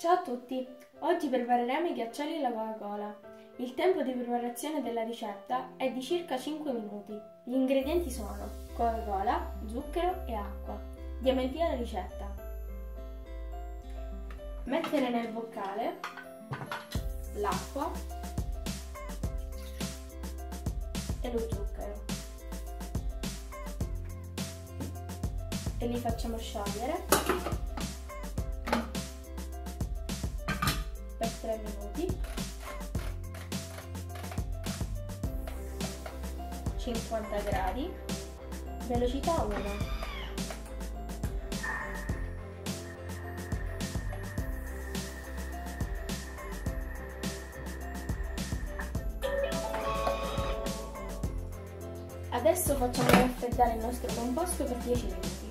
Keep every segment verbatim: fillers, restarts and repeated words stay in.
Ciao a tutti! Oggi prepareremo i ghiaccioli alla Coca-Cola. Il tempo di preparazione della ricetta è di circa cinque minuti. Gli ingredienti sono Coca-Cola, zucchero e acqua. Diamo il via alla ricetta. Mettere nel boccale l'acqua e lo zucchero e li facciamo sciogliere per tre minuti, cinquanta gradi, velocità uno. Adesso facciamo raffreddare il nostro composto per dieci minuti.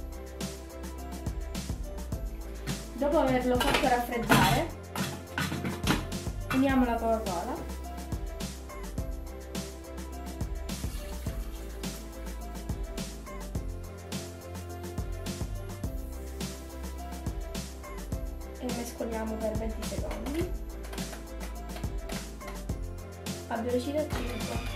Dopo averlo fatto raffreddare, uniamo la Coca-Cola e mescoliamo per venti secondi a velocità cinque.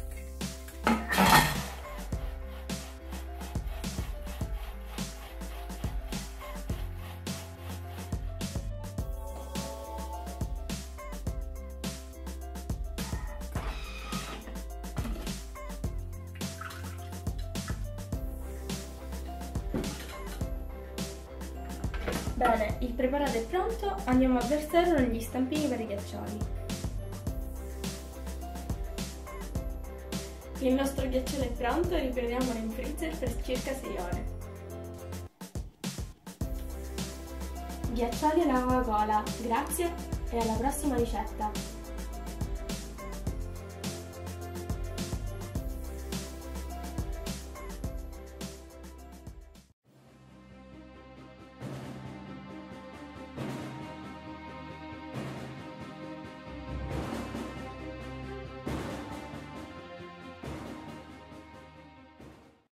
Bene, il preparato è pronto, andiamo a versarlo negli stampini per i ghiaccioli. Il nostro ghiacciolo è pronto e riprendiamolo in freezer per circa sei ore. Ghiaccioli alla Coca-Cola, grazie e alla prossima ricetta!